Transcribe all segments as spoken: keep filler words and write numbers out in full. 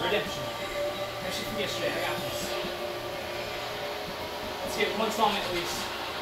redemption. Redemption from yesterday. I got this. Let's get one song at least.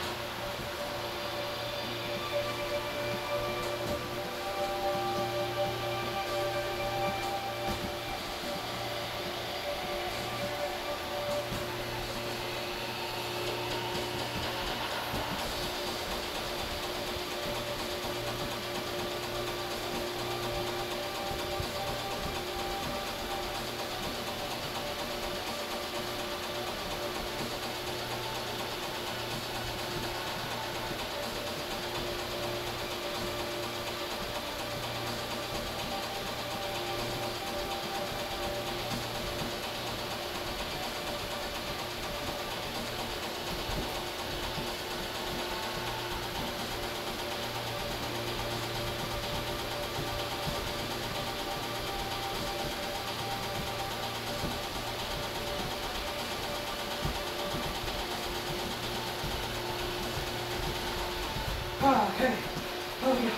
Oh, okay. Oh, yeah.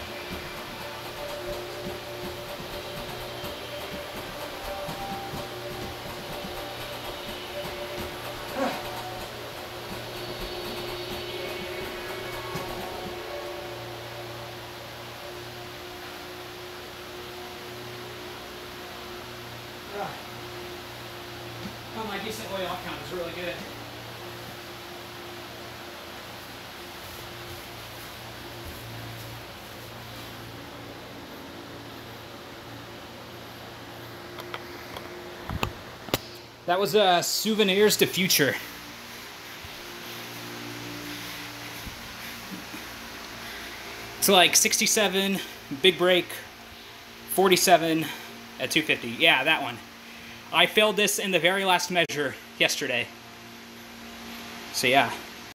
Oh, my decent oil count is really good. That was uh, Souvenirs to Future. It's like sixty-seven, big break, forty-seven at two fifty. Yeah, that one. I failed this in the very last measure yesterday. So yeah.